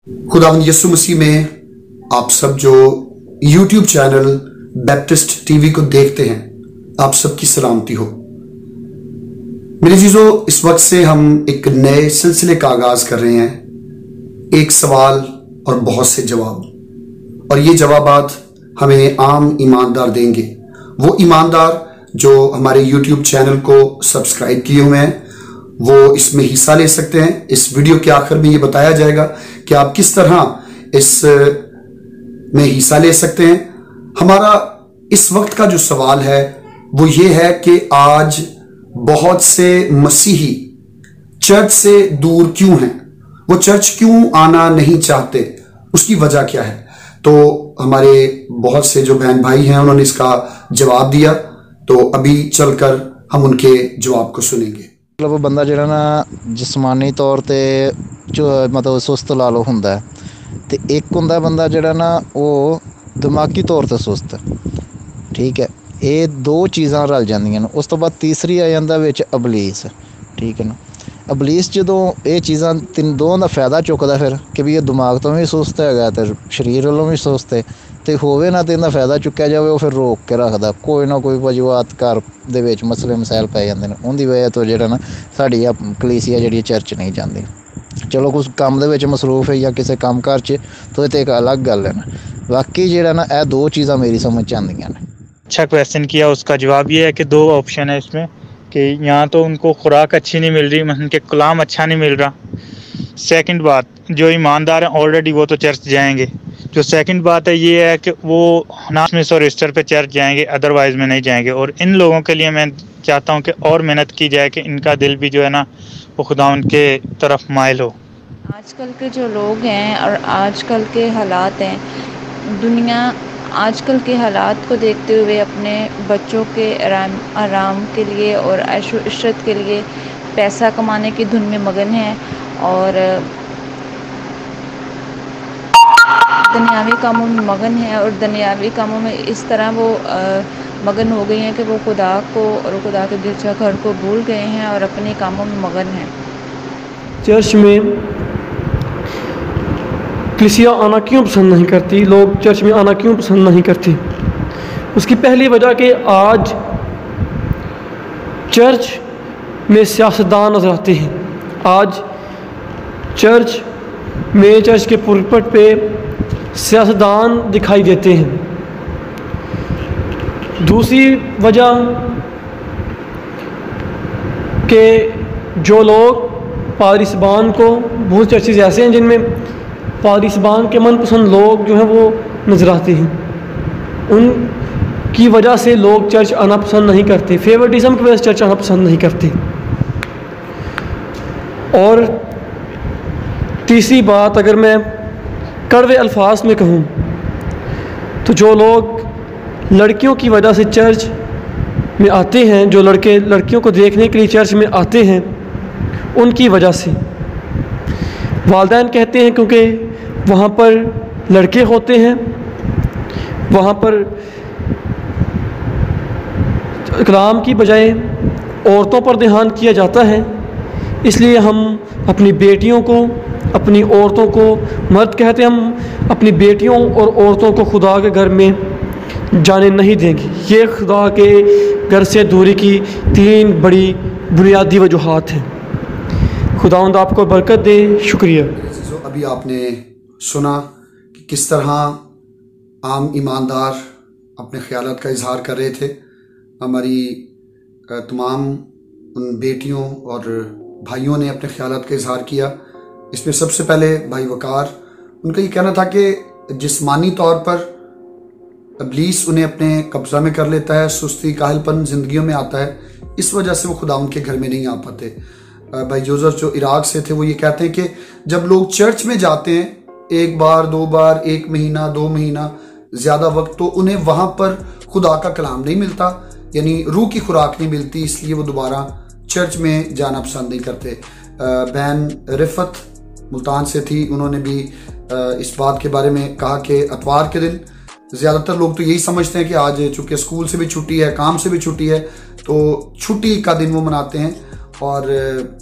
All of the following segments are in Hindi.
खुदावंद यीशु मसीह में आप सब जो YouTube चैनल बैप्टिस्ट टीवी को देखते हैं, आप सबकी सलामती हो। मेरे जीजों, इस वक्त से हम एक नए सिलसिले का आगाज कर रहे हैं। एक सवाल और बहुत से जवाब, और ये जवाबात हमें आम ईमानदार देंगे। वो ईमानदार जो हमारे YouTube चैनल को सब्सक्राइब किए हुए हैं, वो इसमें हिस्सा ले सकते हैं। इस वीडियो के आखिर में ये बताया जाएगा कि आप किस तरह इस में हिस्सा ले सकते हैं। हमारा इस वक्त का जो सवाल है वो ये है कि आज बहुत से मसीही चर्च से दूर क्यों हैं, वो चर्च क्यों आना नहीं चाहते, उसकी वजह क्या है। तो हमारे बहुत से जो बहन भाई हैं उन्होंने इसका जवाब दिया, तो अभी चलकर हम उनके जवाब को सुनेंगे। मतलब बंदा जिहड़ा ना जिस्मानी तौर ते जो मतलब सुस्त ला लो हुंदा है, ते एक हुंदा बंदा जिहड़ा ना वो दिमागी तौर ते सुस्त, ठीक है। ये दो चीज़ां रल जांदियां ने। उस तो बाद तीसरी आ जांदा विच अबलीस, ठीक है ना। अबलीस जदों ये चीज़ां तीन दोवां दा फायदा चुकदा फिर कि भी ये दिमाग तो भी सुस्त हैगा ते शरीर वालों भी सुस्त है, ते होवे ना ते इहदा फायदा चुक्या जावे, वो फिर रोक के रखदा। कोई ना कोई वजूहात घर दे विच मसले मसाइल पै जांदे ने, उहदी वजह तो जिहड़ा ना साडी कलीसिया जिहड़ी चर्च नहीं जांदी। चलो कुछ काम दे विच मसरूफ है या किसी काम कार च, तो ये एक अलग गल है ना। बाकी जिहड़ा ना ये दो चीज़ां मेरी समझ च आंदियां ने। अच्छा क्वेश्चन किया। उसका जवाब ये है कि दो ऑप्शन है इसमें कि यहाँ तो उनको खुराक अच्छी नहीं मिल रही, उनके कलाम अच्छा नहीं मिल रहा। सेकंड बात, जो ईमानदार हैं ऑलरेडी वो तो चर्च जाएंगे। जो सेकंड बात है ये है कि वो नासमिस और ईस्टर पे चर्च जाएंगे, अदरवाइज में नहीं जाएंगे। और इन लोगों के लिए मैं चाहता हूँ कि और मेहनत की जाए कि इनका दिल भी जो है ना वो खुदावंद के तरफ माइल हो। आजकल के जो लोग हैं और आजकल के हालात हैं, दुनिया आजकल के हालात को देखते हुए अपने बच्चों के आराम के लिए और ऐशो इशरत के लिए पैसा कमाने की धुन में मगन है और दुनियावी कामों में मगन है। और दुनियावी कामों में इस तरह वो मगन हो गई हैं कि वो खुदा को और खुदा के गिरजा घर को भूल गए हैं और अपने कामों में मगन हैं। चर्च में कलीसिया आना क्यों पसंद नहीं करती, लोग चर्च में आना क्यों पसंद नहीं करते? उसकी पहली वजह कि आज चर्च में सियासतदान नजर आते हैं। आज चर्च में चर्च के पुलपट पे सियासतदान दिखाई देते हैं। दूसरी वजह कि जो लोग पादरी साहबान को, बहुत चर्चेज ऐसे हैं जिनमें पादरी साहबान के मनपसंद लोग जो हैं वो नज़र आते हैं, उनकी वजह से लोग चर्च आना पसंद नहीं करते। फेवरेटिज्म की वजह से चर्च आना पसंद नहीं करते। और तीसरी बात, अगर मैं कड़वे अल्फाज में कहूँ तो जो लोग लड़कियों की वजह से चर्च में आते हैं, जो लड़के लड़कियों को देखने के लिए चर्च में आते हैं, उनकी वजह से वालिदैन कहते हैं क्योंकि वहाँ पर लड़के होते हैं, वहाँ पर कलाम की बजाय औरतों पर ध्यान किया जाता है, इसलिए हम अपनी बेटियों को, अपनी औरतों को, मर्द कहते हैं हम अपनी बेटियों और औरतों को खुदा के घर में जाने नहीं देंगे। ये खुदा के घर से दूरी की तीन बड़ी बुनियादी वजूहात हैं। खुदावंद आपको बरकत दे। शुक्रिया। अभी आपने सुना कि किस तरह आम ईमानदार अपने ख्यालात का इजहार कर रहे थे। हमारी तमाम उन बेटियों और भाइयों ने अपने ख्यालात का इजहार किया। इसमें सबसे पहले भाई वकार, उनका ये कहना था कि जिस्मानी तौर पर इब्लीस उन्हें अपने कब्जा में कर लेता है, सुस्ती काहिलपन जिंदगियों में आता है, इस वजह से वो खुदा उनके घर में नहीं आ पाते। भाई जोसेफ जो इराक से थे, वो ये कहते हैं कि जब लोग चर्च में जाते हैं एक बार, दो बार, एक महीना, 2 महीना, ज़्यादा वक्त, तो उन्हें वहाँ पर खुदा का कलाम नहीं मिलता, यानी रूह की खुराक नहीं मिलती, इसलिए वो दोबारा चर्च में जाना पसंद नहीं करते। बहन रिफत मुल्तान से थी, उन्होंने भी इस बात के बारे में कहा कि अतवार के दिन ज़्यादातर लोग तो यही समझते हैं कि आज चूँकि स्कूल से भी छुट्टी है, काम से भी छुट्टी है, तो छुट्टी का दिन वो मनाते हैं। और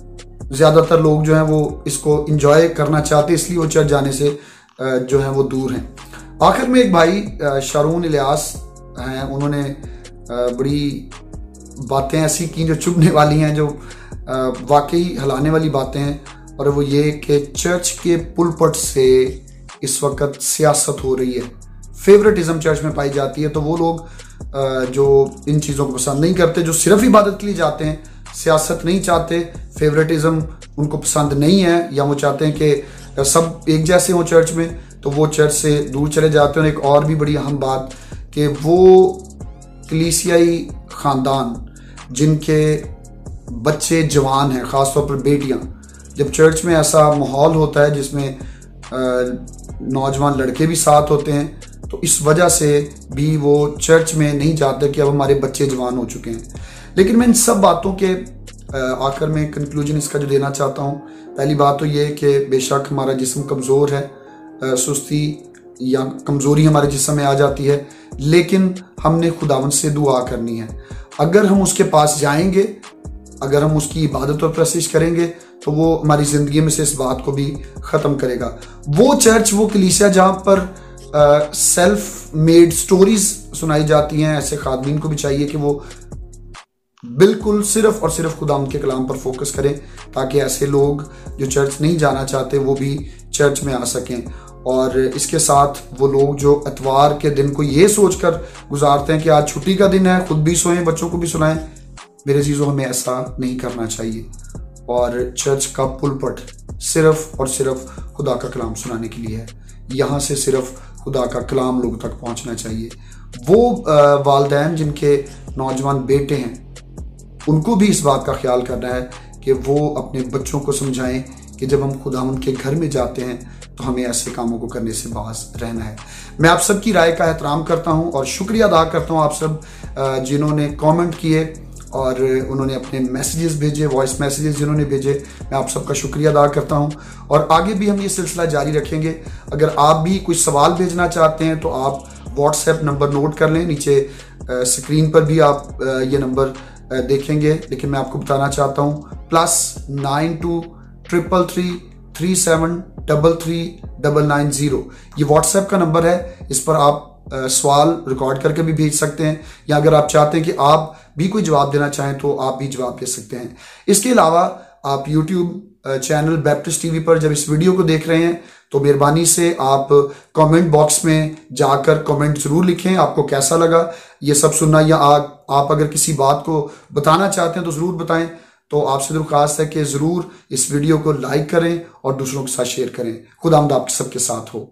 ज़्यादातर लोग जो हैं वो इसको इंजॉय करना चाहते, इसलिए वो चर्च जाने से जो है वो दूर हैं। आखिर में एक भाई शारून इलियास हैं, उन्होंने बड़ी बातें ऐसी की जो चुभने वाली हैं, जो वाकई हिलाने वाली बातें हैं, और वो ये कि चर्च के पुलपट से इस वक्त सियासत हो रही है, फेवरेटिज्म चर्च में पाई जाती है। तो वो लोग जो इन चीज़ों को पसंद नहीं करते, जो सिर्फ इबादत के लिए जाते हैं, सियासत नहीं चाहते, फेवरेटिज्म उनको पसंद नहीं है, या वो चाहते हैं कि सब एक जैसे हों चर्च में, तो वो चर्च से दूर चले जाते हैं। और एक और भी बड़ी अहम बात कि वो कलीसियाई ख़ानदान जिनके बच्चे जवान हैं, ख़ासतौर पर बेटियां, जब चर्च में ऐसा माहौल होता है जिसमें नौजवान लड़के भी साथ होते हैं, तो इस वजह से भी वो चर्च में नहीं जाते कि अब हमारे बच्चे जवान हो चुके हैं। लेकिन मैं इन सब बातों के आखिर में कंक्लूजन इसका जो देना चाहता हूँ, पहली बात तो ये कि बेशक हमारा जिस्म कमज़ोर है, सुस्ती या कमज़ोरी हमारे जिस्म में आ जाती है, लेकिन हमने खुदावंद से दुआ करनी है। अगर हम उसके पास जाएंगे, अगर हम उसकी इबादत और प्रशिश करेंगे, तो वो हमारी ज़िंदगी में से इस बात को भी ख़त्म करेगा। वो चर्च, वो कलीसिया जहाँ पर सेल्फ मेड स्टोरीज सुनाई जाती हैं, ऐसे खादमीन को भी चाहिए कि वो बिल्कुल सिर्फ और सिर्फ खुदावंद के कलाम पर फोकस करें, ताकि ऐसे लोग जो चर्च नहीं जाना चाहते वो भी चर्च में आ सकें। और इसके साथ वो लोग जो इतवार के दिन को ये सोचकर गुजारते हैं कि आज छुट्टी का दिन है, खुद भी सोएं, बच्चों को भी सुनाएं, मेरे चीज़ों हमें ऐसा नहीं करना चाहिए। और चर्च का पुलपट सिर्फ और सिर्फ खुदा का कलाम सुनाने के लिए है, यहाँ से सिर्फ खुदा का कलाम लोगों तक पहुँचना चाहिए। वो वालिदैन जिनके नौजवान बेटे हैं, उनको भी इस बात का ख्याल करना है कि वो अपने बच्चों को समझाएं कि जब हम खुदावंद के घर में जाते हैं तो हमें ऐसे कामों को करने से बाज रहना है। मैं आप सबकी राय का एहतराम करता हूं और शुक्रिया अदा करता हूं आप सब जिन्होंने कमेंट किए और उन्होंने अपने मैसेजेस भेजे, वॉइस मैसेजेस जिन्होंने भेजे, मैं आप सबका शुक्रिया अदा करता हूं। और आगे भी हम ये सिलसिला जारी रखेंगे। अगर आप भी कुछ सवाल भेजना चाहते हैं तो आप व्हाट्सएप नंबर नोट कर लें, नीचे स्क्रीन पर भी आप ये नंबर देखेंगे, लेकिन मैं आपको बताना चाहता हूँ +92 333 3733 990 ये व्हाट्सएप का नंबर है। इस पर आप सवाल रिकॉर्ड करके भी भेज सकते हैं, या अगर आप चाहते हैं कि आप भी कोई जवाब देना चाहें तो आप भी जवाब दे सकते हैं। इसके अलावा आप यूट्यूब चैनल बैप्टिस्ट टीवी पर जब इस वीडियो को देख रहे हैं तो मेहरबानी से आप कमेंट बॉक्स में जाकर कमेंट जरूर लिखें, आपको कैसा लगा ये सब सुनना, या आप अगर किसी बात को बताना चाहते हैं तो ज़रूर बताएं। तो आपसे दरख्वास्त है कि ज़रूर इस वीडियो को लाइक करें और दूसरों के साथ शेयर करें। खुदावंद आप सबके साथ हो।